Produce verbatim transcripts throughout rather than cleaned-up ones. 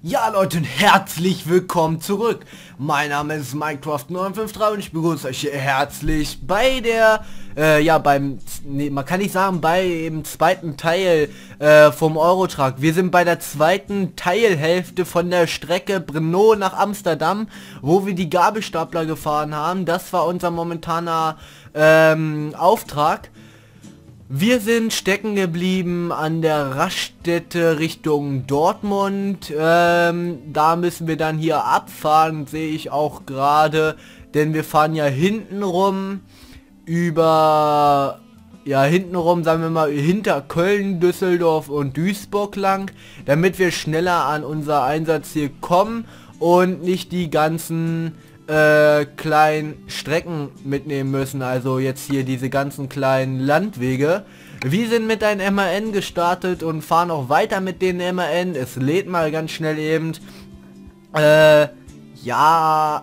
Ja Leute und herzlich willkommen zurück. Mein Name ist Minecraft neun fünf drei und ich begrüße euch hier herzlich bei der, äh, ja beim, nee, man kann nicht sagen bei dem zweiten Teil äh, vom Eurotruck. Wir sind bei der zweiten Teilhälfte von der Strecke Brno nach Amsterdam, wo wir die Gabelstapler gefahren haben. Das war unser momentaner ähm, Auftrag. Wir sind stecken geblieben an der Raststätte Richtung Dortmund. Ähm, da müssen wir dann hier abfahren, sehe ich auch gerade. Denn wir fahren ja hinten rum über, ja hinten rum, sagen wir mal, hinter Köln, Düsseldorf und Duisburg lang. Damit wir schneller an unser Einsatzziel kommen und nicht die ganzen äh, kleinen Strecken mitnehmen müssen, also jetzt hier diese ganzen kleinen Landwege. Wir sind mit einem M A N gestartet und fahren auch weiter mit den M A N. Es lädt mal ganz schnell eben. Äh, ja,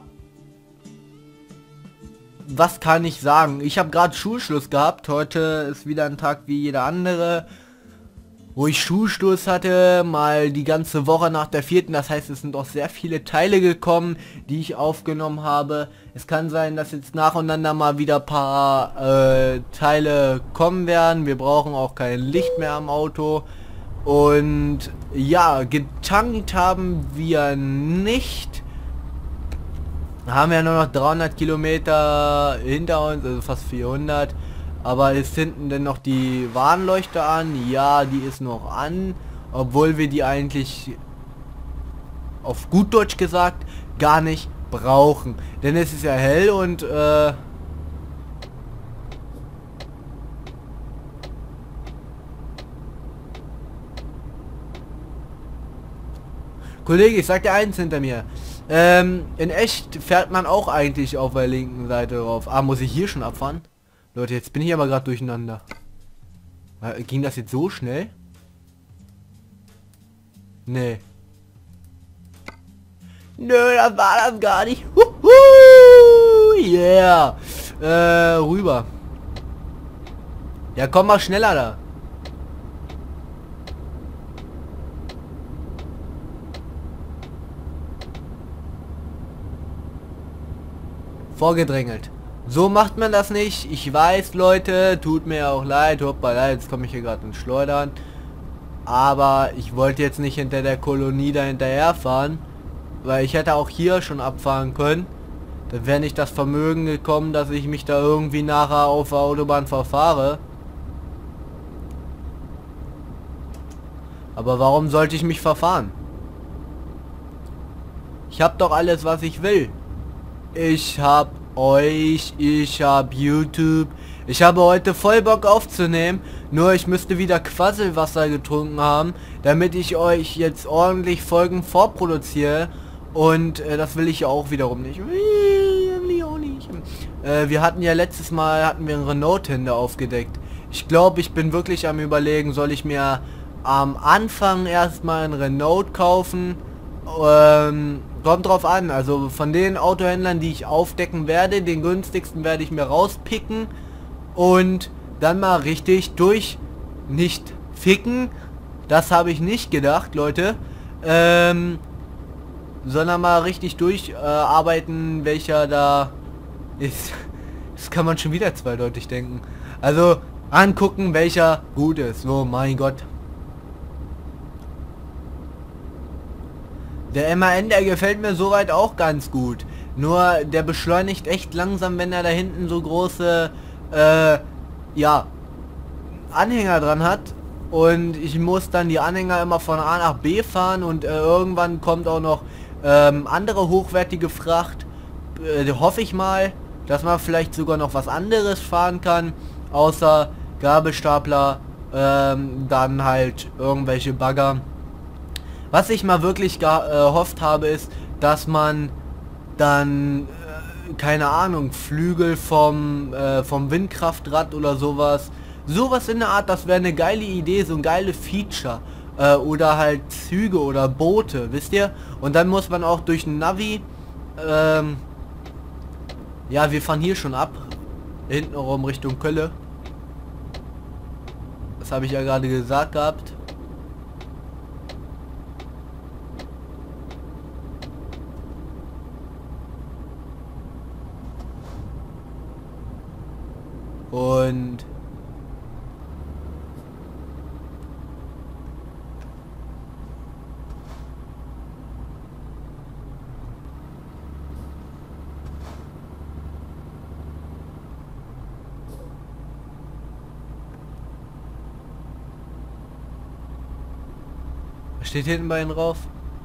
was kann ich sagen? Ich habe gerade Schulschluss gehabt. Heute ist wieder ein Tag wie jeder andere, wo ich Schulstoß hatte, mal die ganze Woche nach der vierten, das heißt, es sind auch sehr viele Teile gekommen, die ich aufgenommen habe. Es kann sein, dass jetzt nacheinander mal wieder ein paar äh, Teile kommen werden. Wir brauchen auch kein Licht mehr am Auto. Und ja, getankt haben wir nicht. Haben wir nur noch dreihundert Kilometer hinter uns, also fast vierhundert. Aber ist hinten denn noch die Warnleuchte an? Ja, die ist noch an, obwohl wir die eigentlich, auf gut Deutsch gesagt, gar nicht brauchen. Denn es ist ja hell und äh, Kollege, ich sag dir eins hinter mir. Ähm, in echt fährt man auch eigentlich auf der linken Seite drauf. Ah, muss ich hier schon abfahren? Leute, jetzt bin ich aber gerade durcheinander. Ging das jetzt so schnell? Nee. Nö, das war das gar nicht. Huhu, yeah. Äh, rüber. Ja, komm mal schneller da. Vorgedrängelt. So macht man das nicht. Ich weiß, Leute, tut mir auch leid. Hoppala, jetzt komme ich hier gerade ins Schleudern. Aber ich wollte jetzt nicht hinter der Kolonie da hinterher fahren, weil ich hätte auch hier schon abfahren können. Dann wäre nicht das Vermögen gekommen, dass ich mich da irgendwie nachher auf der Autobahn verfahre. Aber warum sollte ich mich verfahren? Ich habe doch alles, was ich will. Ich habe euch, ich habe YouTube, ich habe heute voll Bock aufzunehmen, nur ich müsste wieder Quasselwasser getrunken haben, damit ich euch jetzt ordentlich Folgen vorproduziere und äh, das will ich ja auch wiederum nicht. Äh, wir hatten ja letztes Mal, hatten wir einen Renault-Händler aufgedeckt. Ich glaube, ich bin wirklich am Überlegen, soll ich mir am Anfang erstmal einen Renault kaufen, ähm, kommt drauf an, also von den Autohändlern, die ich aufdecken werde, den günstigsten werde ich mir rauspicken und dann mal richtig durch, nicht ficken, das habe ich nicht gedacht, Leute, ähm, sondern mal richtig durcharbeiten, äh, welcher da ist. Das kann man schon wieder zweideutig denken. Also angucken, welcher gut ist. Oh mein Gott. Der M A N, der gefällt mir soweit auch ganz gut. Nur der beschleunigt echt langsam, wenn er da hinten so große äh, ja, Anhänger dran hat. Und ich muss dann die Anhänger immer von A nach B fahren und äh, irgendwann kommt auch noch ähm, andere hochwertige Fracht. Äh, hoffe ich mal, dass man vielleicht sogar noch was anderes fahren kann, außer Gabelstapler, ähm, dann halt irgendwelche Bagger. Was ich mal wirklich gehofft habe, ist, dass man dann, äh, keine Ahnung, Flügel vom, äh, vom Windkraftrad oder sowas, sowas in der Art, das wäre eine geile Idee, so ein geile Feature. Äh, oder halt Züge oder Boote, wisst ihr? Und dann muss man auch durch ein Navi, ähm, ja, wir fahren hier schon ab, hinten rum Richtung Kölle. Das habe ich ja gerade gesagt gehabt. Und was steht hinten bei Ihnen drauf?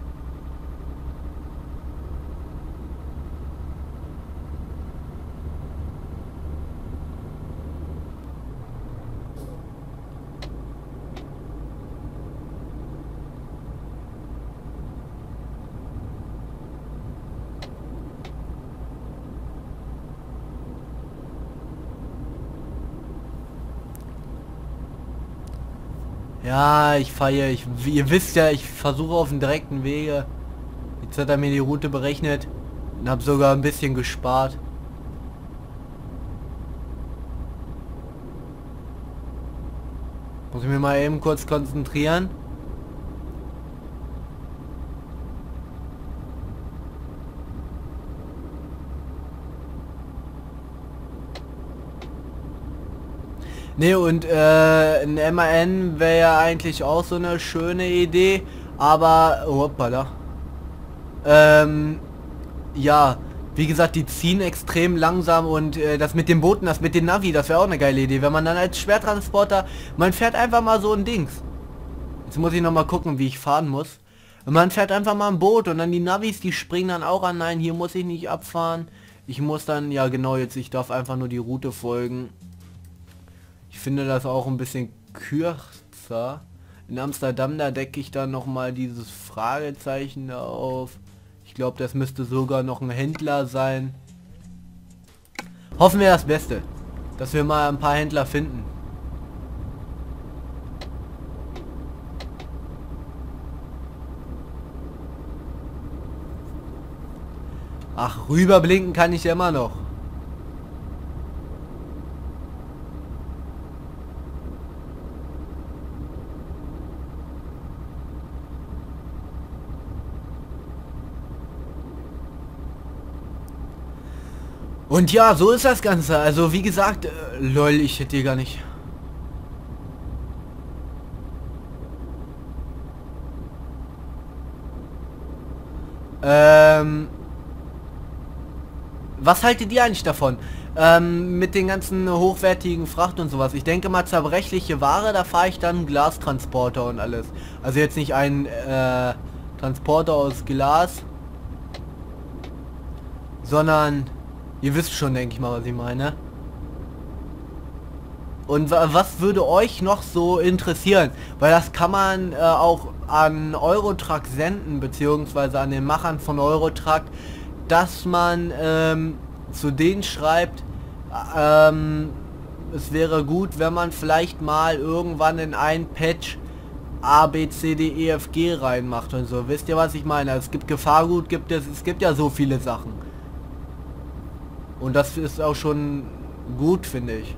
Ja, ich feiere, ich, wie ihr wisst ja, ich versuche auf dem direkten Wege. Jetzt hat er mir die Route berechnet und habe sogar ein bisschen gespart. Muss ich mir mal eben kurz konzentrieren. Ne, und äh, ein M A N wäre ja eigentlich auch so eine schöne Idee, aber hoppala. Ähm, ja, wie gesagt, die ziehen extrem langsam und äh, das mit den Booten, das mit den Navi, das wäre auch eine geile Idee, wenn man dann als Schwertransporter, man fährt einfach mal so ein Dings. Jetzt muss ich noch mal gucken, wie ich fahren muss. Und man fährt einfach mal ein Boot und dann die Navis, die springen dann auch an, nein, hier muss ich nicht abfahren. Ich muss dann, ja genau, jetzt, ich darf einfach nur die Route folgen. Ich finde das auch ein bisschen kürzer. In Amsterdam, da decke ich dann noch mal dieses Fragezeichen da auf. Ich glaube, das müsste sogar noch ein Händler sein. Hoffen wir das Beste, dass wir mal ein paar Händler finden. Ach, rüberblinken kann ich ja immer noch. Und ja, so ist das Ganze. Also wie gesagt, äh, lol, ich hätte hier gar nicht. Ähm, was haltet ihr eigentlich davon? Ähm, mit den ganzen hochwertigen Fracht und sowas. Ich denke mal, zerbrechliche Ware, da fahre ich dann Glastransporter und alles. Also jetzt nicht ein äh, Transporter aus Glas, sondern ihr wisst schon, denke ich mal, was ich meine. Und was würde euch noch so interessieren? Weil das kann man äh, auch an Eurotruck senden, beziehungsweise an den Machern von Eurotruck, dass man ähm, zu denen schreibt, ähm, es wäre gut, wenn man vielleicht mal irgendwann in ein Patch A, B, C, D, E, F, G reinmacht und so. Wisst ihr, was ich meine? Es gibt Gefahrgut, gibt es, es gibt ja so viele Sachen. Und das ist auch schon gut, finde ich.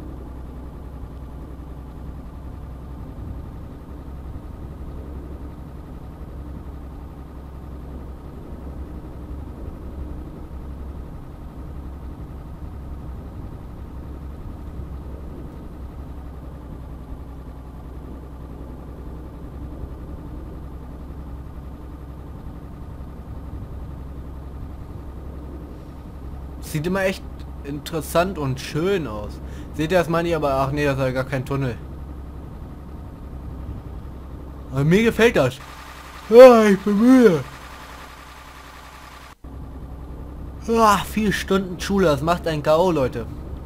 Sieht immer echt interessant und schön aus. Seht ihr das, meine ich, aber ach nee, das ist ja gar kein Tunnel. Aber mir gefällt das. Ja, ich bin müde. Ja, vier Stunden Schule, das macht ein K O, Leute.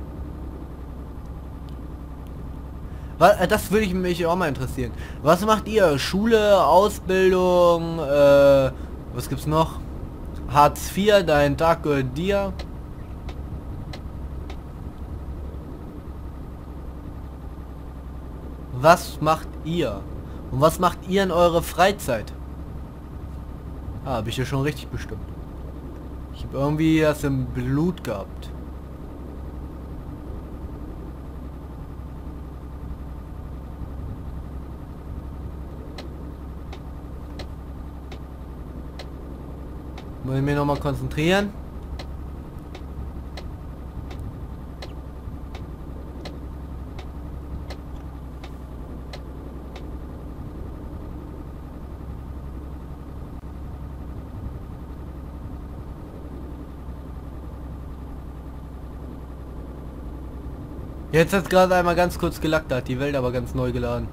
Was, das würde ich mich auch mal interessieren. Was macht ihr? Schule, Ausbildung, äh, was gibt's noch? Hartz vier, dein Tag gehört dir. Was macht ihr? Und was macht ihr in eurer Freizeit? Ah, habe ich ja schon richtig bestimmt. Ich habe irgendwie das im Blut gehabt. Muss ich mich noch mal konzentrieren. Jetzt hat gerade einmal ganz kurz gelackt, da hat die Welt aber ganz neu geladen.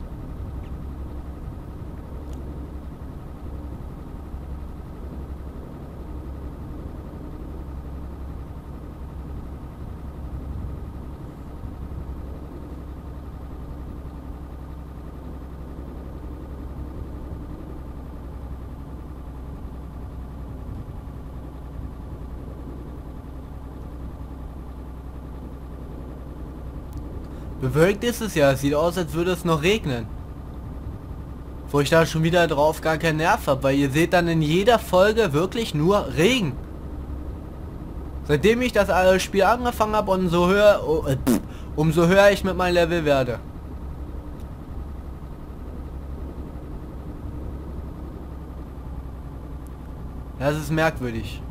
Bewölkt ist es ja, es sieht aus, als würde es noch regnen. Wo ich da schon wieder drauf gar keinen Nerv habe, weil ihr seht dann in jeder Folge wirklich nur Regen. Seitdem ich das Spiel angefangen habe und so höher, oh, äh, pff, umso höher ich mit meinem Level werde. Das ist merkwürdig.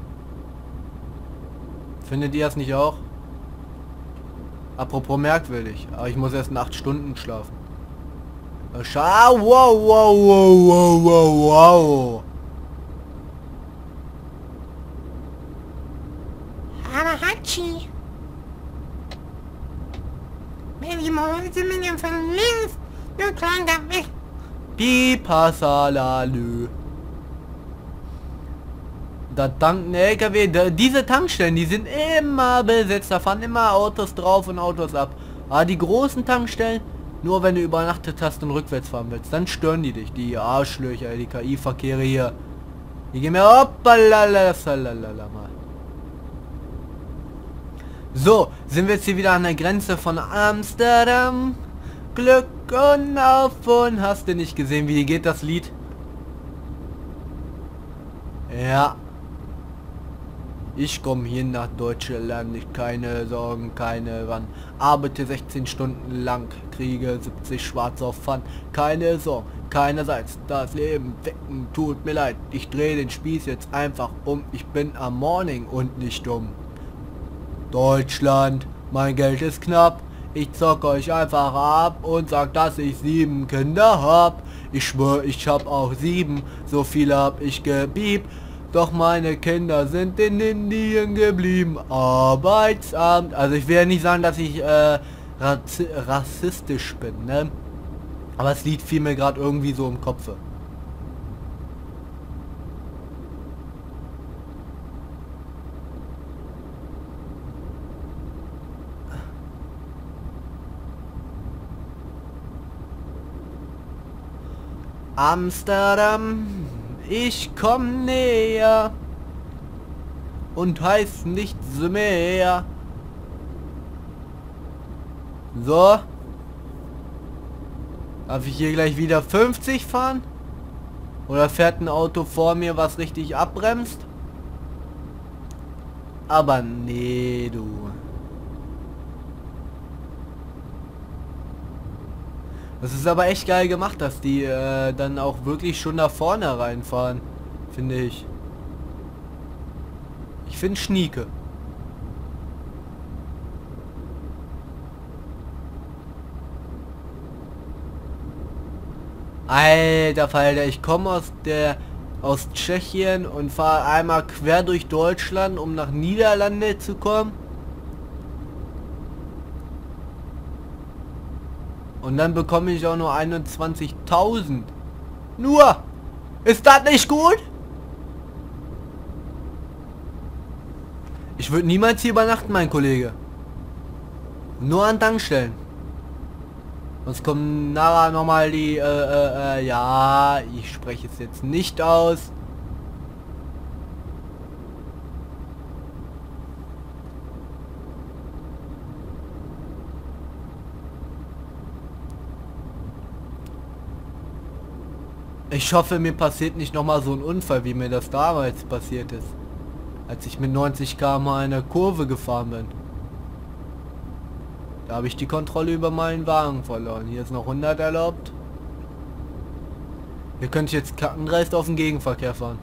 Findet ihr das nicht auch? Apropos merkwürdig, aber ich muss erst acht Stunden schlafen. Schau, wow, wow, wow, wow, wow, wow. Harahachi. Wenn die Mäuse mit dem verlinst, du kleiner Weg. Pipasalalü. Da tanken L K W, da, diese Tankstellen, die sind immer besetzt, da fahren immer Autos drauf und Autos ab. Aber die großen Tankstellen, nur wenn du übernachtet hast und rückwärts fahren willst, dann stören die dich, die Arschlöcher, die K I-Verkehre hier. Die gehen mir hoppalala, mal. So, sind wir jetzt hier wieder an der Grenze von Amsterdam. Glück und auf und hast du nicht gesehen, wie geht das Lied? Ja. Ich komme hier nach Deutschland, nicht keine Sorgen, keine Wann. Arbeite sechzehn Stunden lang, kriege siebzig schwarz auf Pfann. Keine Sorgen, keinerseits, das Leben wecken, tut mir leid. Ich drehe den Spieß jetzt einfach um, ich bin am Morning und nicht dumm. Deutschland, mein Geld ist knapp. Ich zock euch einfach ab und sag, dass ich sieben Kinder hab. Ich schwör, ich hab auch sieben, so viele hab ich gebiebt. Doch meine Kinder sind in Indien geblieben. Arbeitsamt. Also ich will ja nicht sagen, dass ich äh, razi rassistisch bin, ne? Aber das Lied fiel mir gerade irgendwie so im Kopf. Amsterdam, ich komm näher und heißt nichts mehr. So. Darf ich hier gleich wieder fünfzig fahren? Oder fährt ein Auto vor mir, was richtig abbremst? Aber nee, du. Das ist aber echt geil gemacht, dass die äh, dann auch wirklich schon da vorne reinfahren, finde ich. Ich finde schnieke. Alter Falter, ich komme aus der aus Tschechien und fahre einmal quer durch Deutschland, um nach Niederlande zu kommen. Und dann bekomme ich auch nur einundzwanzigtausend. Nur! Ist das nicht gut? Ich würde niemals hier übernachten, mein Kollege. Nur an Tankstellen. Sonst kommen nachher nochmal die, äh, äh, äh, ja, ich spreche es jetzt nicht aus. Ich hoffe, mir passiert nicht nochmal so ein Unfall, wie mir das damals passiert ist. Als ich mit neunzig Kilometer pro Stunde eine Kurve gefahren bin. Da habe ich die Kontrolle über meinen Wagen verloren. Hier ist noch hundert erlaubt. Hier könnte ich jetzt kackendreist auf den Gegenverkehr fahren.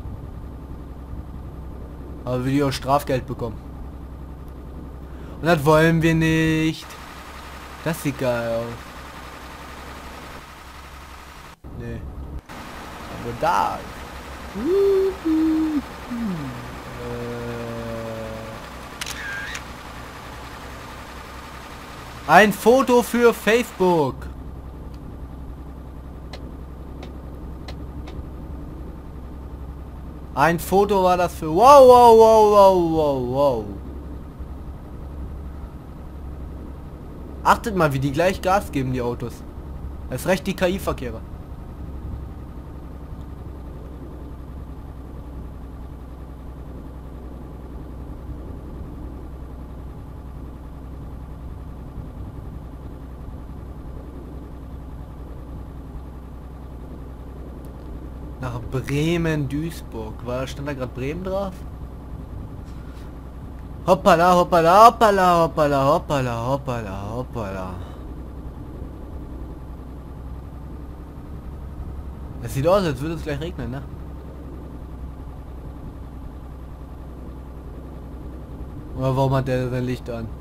Aber will ich auch Strafgeld bekommen. Und das wollen wir nicht. Das sieht geil aus. Nee. Aber da. Uh, uh, uh. Äh. Ein Foto für Facebook. Ein Foto war das für... Wow, wow, wow, wow, wow, wow. Achtet mal, wie die gleich Gas geben, die Autos. Das ist recht die K I-Verkehre. Nach Bremen, Duisburg. War, stand da gerade Bremen drauf? Hoppala, hoppala, hoppala, hoppala, hoppala, hoppala, hoppala. Es sieht aus, als würde es gleich regnen, ne? Oder warum hat der sein Licht an?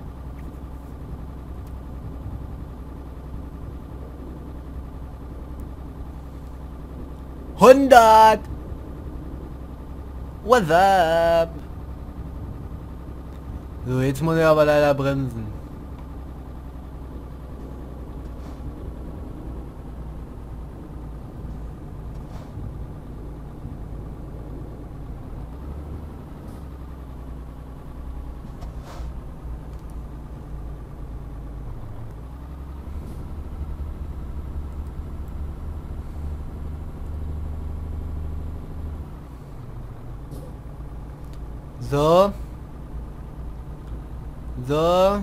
hundert! What's up? So, jetzt muss er aber leider bremsen. So. So.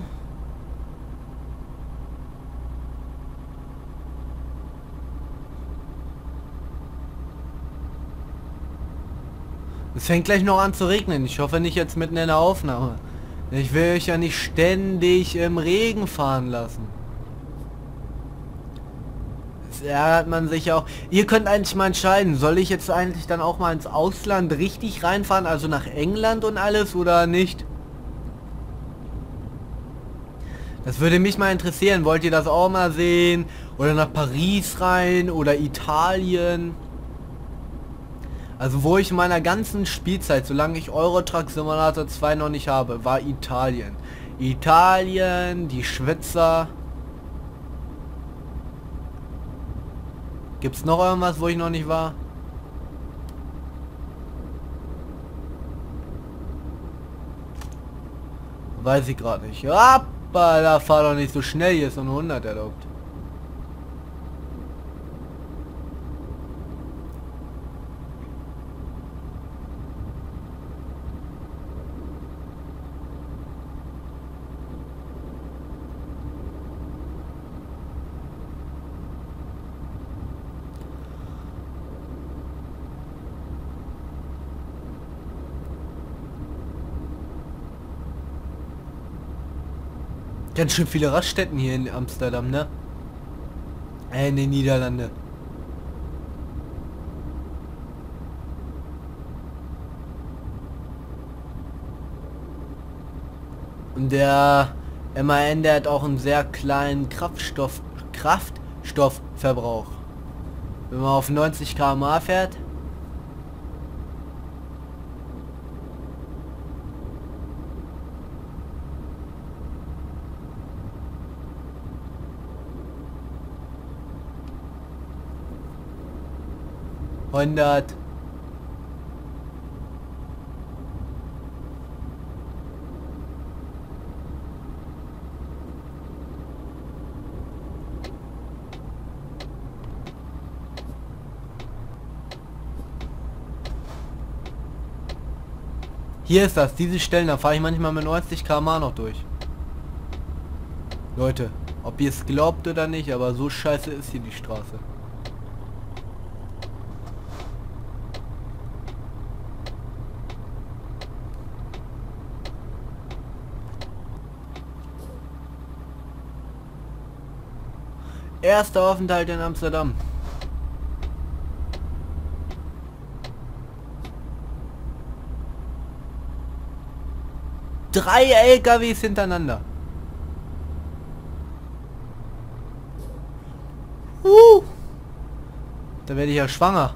Es fängt gleich noch an zu regnen. Ich hoffe nicht jetzt mitten in der Aufnahme. Ich will euch ja nicht ständig im Regen fahren lassen. Das ärgert man sich auch. Ihr könnt eigentlich mal entscheiden, soll ich jetzt eigentlich dann auch mal ins Ausland richtig reinfahren, also nach England und alles oder nicht? Das würde mich mal interessieren. Wollt ihr das auch mal sehen? Oder nach Paris rein oder Italien? Also wo ich in meiner ganzen Spielzeit, solange ich Euro Truck Simulator zwei noch nicht habe, war Italien. Italien, die Schweizer. Gibt's noch irgendwas, wo ich noch nicht war? Weiß ich gerade nicht. Appa, da fahr doch nicht so schnell, hier ist so ein hundert erlaubt. Ganz schön viele Raststätten hier in Amsterdam, ne? Äh, in den Niederlanden. Und der M A N, der hat auch einen sehr kleinen Kraftstoff, Kraftstoffverbrauch. Wenn man auf neunzig Kilometer pro Stunde fährt. hundert. Hier ist das, diese Stellen, da fahre ich manchmal mit neunzig Kilometer pro Stunde noch durch. Leute, ob ihr es glaubt oder nicht, aber so scheiße ist hier die Straße. Erster Aufenthalt in Amsterdam. Drei L K Ws hintereinander. Uh, da werde ich ja schwanger.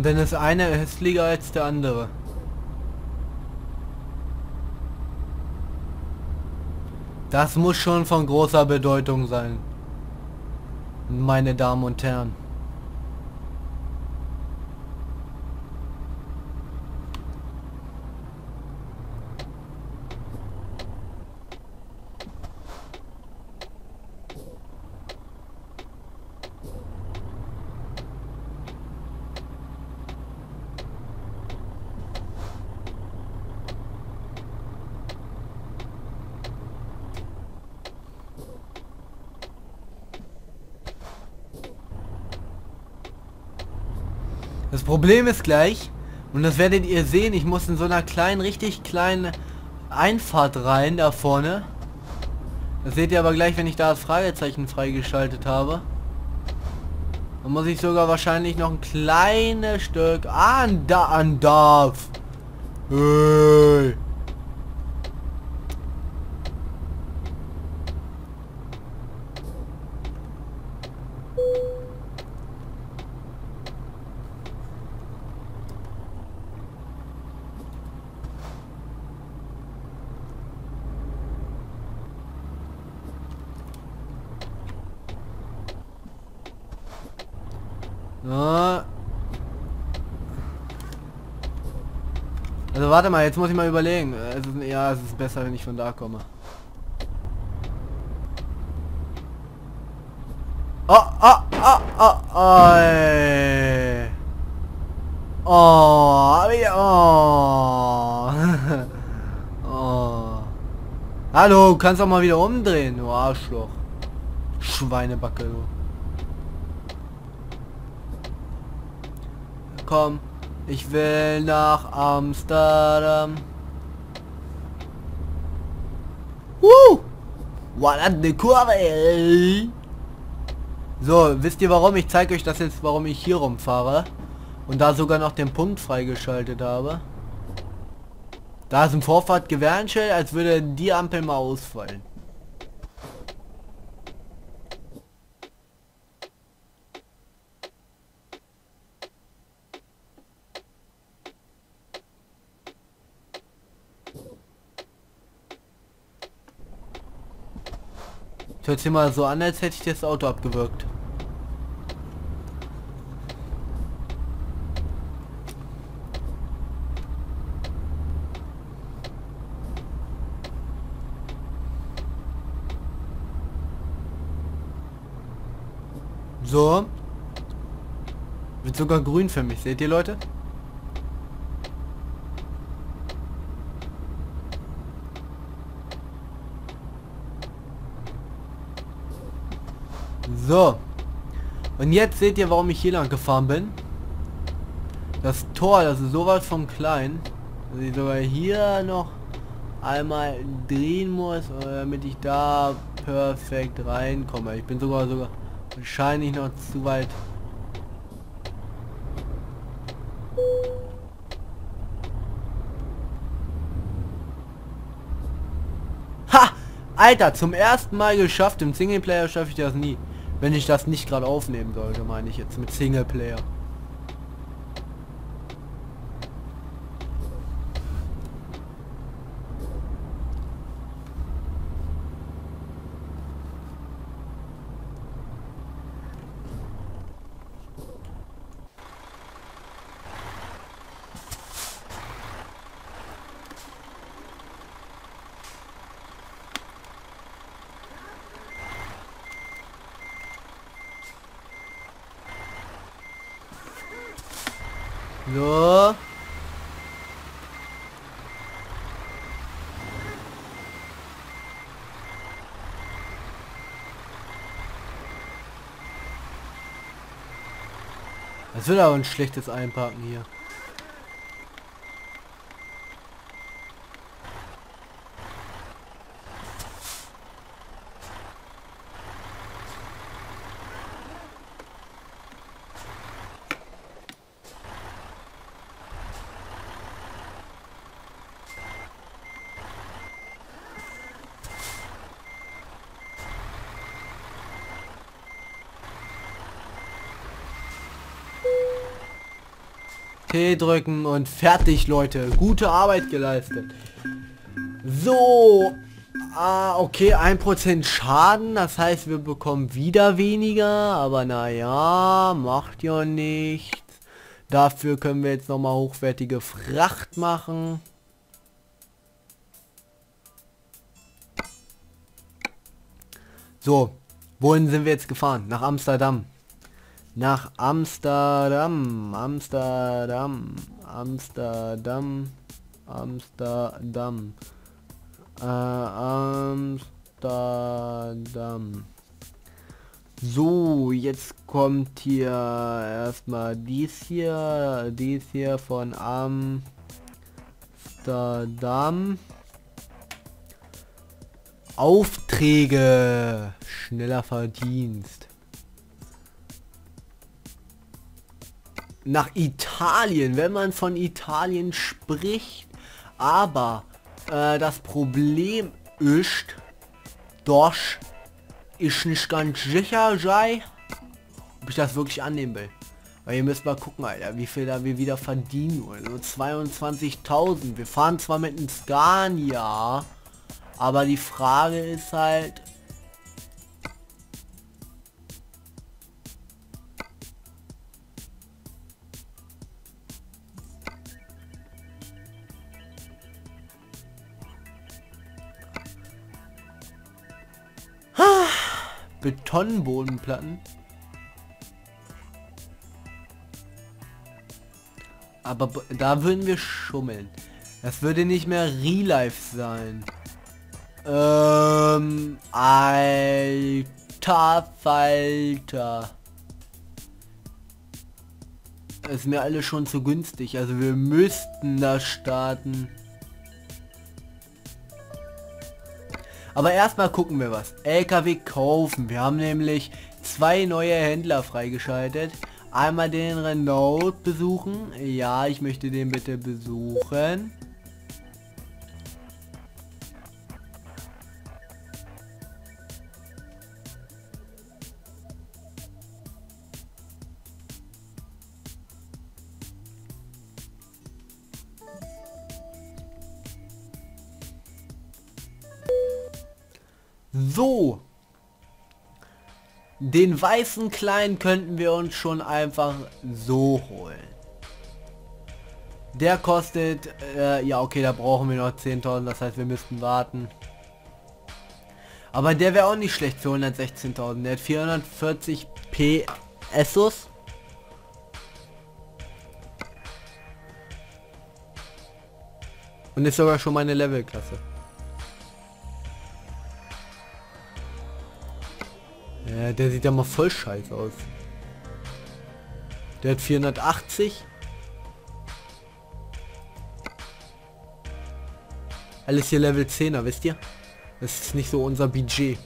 dann ist eine hässlicher als der andere. Das muss schon von großer Bedeutung sein, meine Damen und Herren. Das Problem ist gleich, und das werdet ihr sehen, ich muss in so einer kleinen, richtig kleinen Einfahrt rein, da vorne. Das seht ihr aber gleich, wenn ich da das Fragezeichen freigeschaltet habe. Dann muss ich sogar wahrscheinlich noch ein kleines Stück an, da an darf. Hey. Ja. Also warte mal, jetzt muss ich mal überlegen. Es ist, ja, es ist besser, wenn ich von da komme. Oh, oh, oh, oh, oh, ey. Oh, oh. Oh. Hallo, du kannst doch mal wieder umdrehen, du Arschloch. Schweinebacke, du. Komm, ich will nach Amsterdam. Woo! What eine Kurve, ey. So, wisst ihr warum? Ich zeige euch das jetzt, warum ich hier rumfahre. Und da sogar noch den Punkt freigeschaltet habe. Da ist ein Vorfahrt-Gewehrenschild, als würde die Ampel mal ausfallen. Hört sich mal so an, als hätte ich das Auto abgewürgt. So. Wird sogar grün für mich. Seht ihr, Leute? So. Und jetzt seht ihr, warum ich hier lang gefahren bin. Das Tor, das ist sowas von klein, dass ich sogar hier noch einmal drehen muss, damit ich da perfekt reinkomme. Ich bin sogar sogar wahrscheinlich noch zu weit. Ha! Alter, zum ersten Mal geschafft. Im Singleplayer schaffe ich das nie. Wenn ich das nicht gerade aufnehmen sollte, meine ich jetzt mit Singleplayer. So. Das wird aber ein schlechtes Einparken hier. T drücken und fertig, Leute. Gute Arbeit geleistet. So. Ah, okay, ein Prozent Schaden. Das heißt, wir bekommen wieder weniger. Aber naja, macht ja nichts. Dafür können wir jetzt nochmal hochwertige Fracht machen. So, wohin sind wir jetzt gefahren? Nach Amsterdam. Nach Amsterdam. Amsterdam. Amsterdam. Amsterdam. Äh, Amsterdam. So, jetzt kommt hier erstmal dies hier, dies hier von Amsterdam. Aufträge, schneller Verdienst. Nach Italien, wenn man von Italien spricht, aber äh, das Problem ist, doch ich nicht ganz sicher sei, ob ich das wirklich annehmen will. Weil ihr müsst mal gucken, Alter, wie viel da wir wieder verdienen wollen. Nur zweiundzwanzigtausend. Wir fahren zwar mit einem Scania, aber die Frage ist halt... Betonbodenplatten. Aber da würden wir schummeln. Das würde nicht mehr Real Life sein. Ähm, alter Falter. Ist mir alles schon zu günstig. Also wir müssten da starten. Aber erstmal gucken wir was. L K W kaufen. Wir haben nämlich zwei neue Händler freigeschaltet. Einmal den Renault besuchen. Ja, ich möchte den bitte besuchen. So. Den weißen kleinen könnten wir uns schon einfach so holen. Der kostet, äh, ja okay, da brauchen wir noch zehntausend, das heißt wir müssten warten. Aber der wäre auch nicht schlecht für hundertsechzehntausend. Der hat vierhundertvierzig P S. Und ist sogar schon meine Levelklasse. Ja, der sieht ja mal voll scheiße aus. Der hat vierhundertachtzig. Alles hier Level zehner, wisst ihr? Das ist nicht so unser Budget.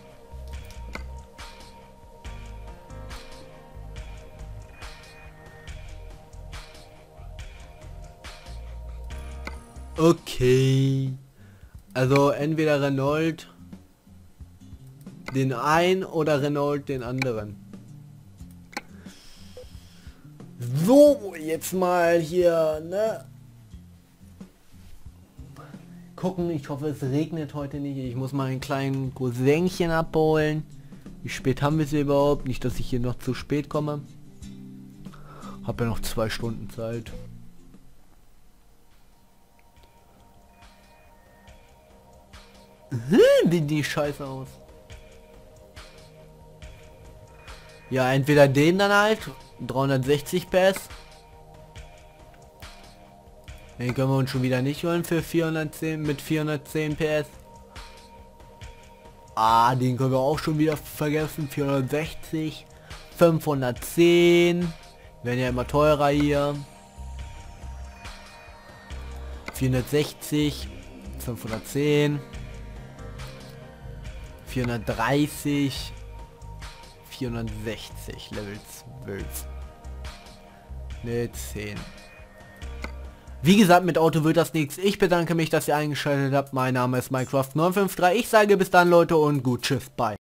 Okay. Also entweder Renault den einen oder Renault den anderen. So, jetzt mal hier, ne? Gucken, ich hoffe es regnet heute nicht. Ich muss mal einen kleinen Cousinchen abholen. Wie spät haben wir es überhaupt? Nicht, dass ich hier noch zu spät komme. Hab ja noch zwei Stunden Zeit. Hm, wie die Scheiße aus. Ja, entweder den dann halt, dreihundertsechzig P S. Den können wir uns schon wieder nicht holen für vierhundertzehn mit vierhundertzehn P S. Ah, den können wir auch schon wieder vergessen, vierhundertsechzig, fünfhundertzehn, werden ja immer teurer hier. vierhundertsechzig, fünfhundertzehn, vierhundertdreißig, vierhundertsechzig, Level zwölf. Ne, zehn. Wie gesagt, mit Auto wird das nichts. Ich bedanke mich, dass ihr eingeschaltet habt. Mein Name ist Minecraft neun fünf drei. Ich sage bis dann, Leute, und gut, tschüss, bye.